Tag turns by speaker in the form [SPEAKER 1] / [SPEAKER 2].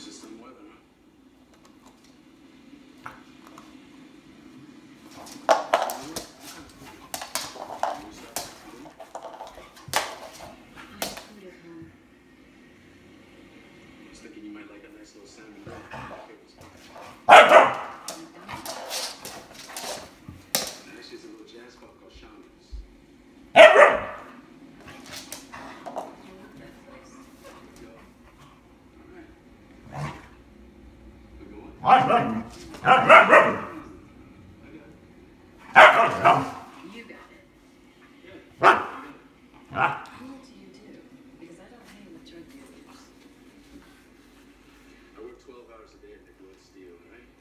[SPEAKER 1] System weather, huh? I was thinking you might like a nice little salmon. She's a little jazz club called Shaman's.
[SPEAKER 2] You got it. Cool to you too, because I don't hang with drug dealers.
[SPEAKER 1] I work 12 hours a day at the Wood Steel, right?